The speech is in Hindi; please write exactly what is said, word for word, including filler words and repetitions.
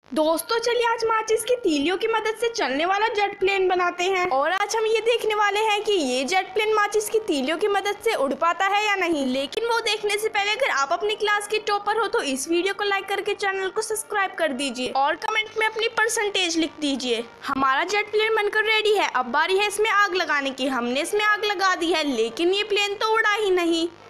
दोस्तों चलिए आज माचिस की तीलियों की मदद से चलने वाला जेट प्लेन बनाते हैं और आज हम ये देखने वाले हैं कि ये जेट प्लेन माचिस की तीलियों की मदद से उड़ पाता है या नहीं। लेकिन वो देखने से पहले अगर आप अपनी क्लास के टॉपर हो तो इस वीडियो को लाइक करके चैनल को सब्सक्राइब कर दीजिए और कमेंट में अपनी परसेंटेज लिख दीजिए। हमारा जेट प्लेन बनकर रेडी है। अब बारी है इसमें आग लगाने की। हमने इसमें आग लगा दी है लेकिन ये प्लेन तो उड़ा ही नहीं।